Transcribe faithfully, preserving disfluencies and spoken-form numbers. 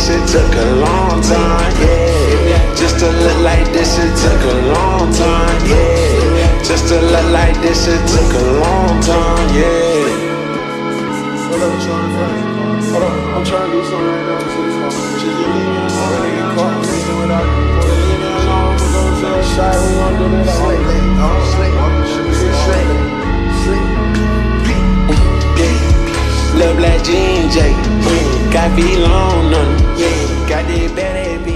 shit took a long time, yeah. Just to look like this shit took a long time, yeah. Just to look like this shit took a long time, yeah. Hold up, hold up, I'm trying to do something right now. Just leave me alone, nigga. Call me without leave me alone. We're gonna take a shot. We gonna do this all day. Lil' black jean J, got be long on it, yeah. Got that bad ass